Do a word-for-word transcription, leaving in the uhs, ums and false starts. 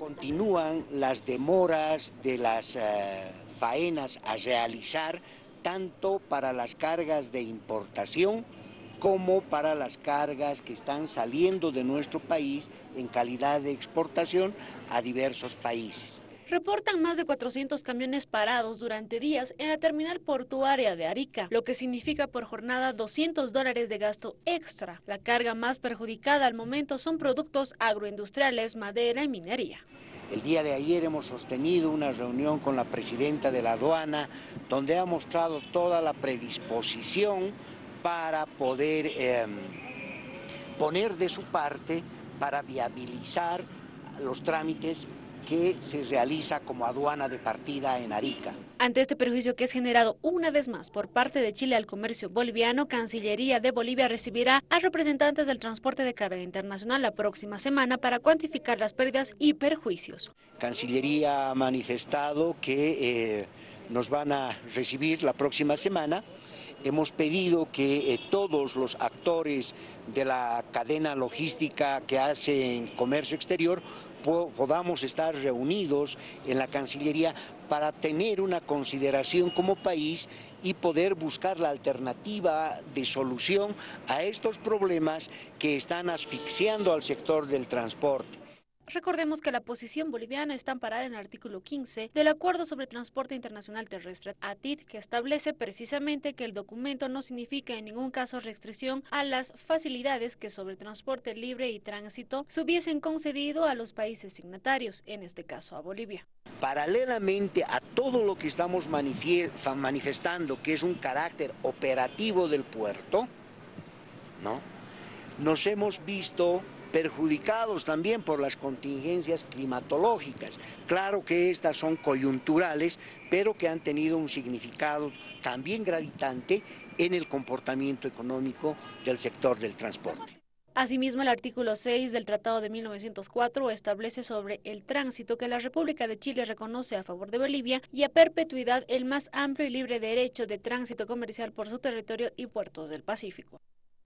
Continúan las demoras de las eh, faenas a realizar tanto para las cargas de importación como para las cargas que están saliendo de nuestro país en calidad de exportación a diversos países. Reportan más de cuatrocientos camiones parados durante días en la terminal portuaria de Arica, lo que significa por jornada doscientos dólares de gasto extra. La carga más perjudicada al momento son productos agroindustriales, madera y minería. El día de ayer hemos sostenido una reunión con la presidenta de la aduana, donde ha mostrado toda la predisposición para poder eh, poner de su parte para viabilizar los trámites que se realiza como aduana de partida en Arica. Ante este perjuicio que es generado una vez más por parte de Chile al comercio boliviano, Cancillería de Bolivia recibirá a representantes del transporte de carga internacional la próxima semana para cuantificar las pérdidas y perjuicios. Cancillería ha manifestado que eh, nos van a recibir la próxima semana. Hemos pedido que eh, todos los actores de la cadena logística que hacen comercio exterior po podamos estar reunidos en la Cancillería para tener una consideración como país y poder buscar la alternativa de solución a estos problemas que están asfixiando al sector del transporte. Recordemos que la posición boliviana está amparada en el artículo quince del Acuerdo sobre Transporte Internacional Terrestre, A T I T, que establece precisamente que el documento no significa en ningún caso restricción a las facilidades que sobre transporte libre y tránsito se hubiesen concedido a los países signatarios, en este caso a Bolivia. Paralelamente a todo lo que estamos manifestando, que es un carácter operativo del puerto, ¿no?, nos hemos visto perjudicados también por las contingencias climatológicas. Claro que estas son coyunturales, pero que han tenido un significado también gravitante en el comportamiento económico del sector del transporte. Asimismo, el artículo seis del Tratado de mil novecientos cuatro establece sobre el tránsito que la República de Chile reconoce a favor de Bolivia y a perpetuidad el más amplio y libre derecho de tránsito comercial por su territorio y puertos del Pacífico.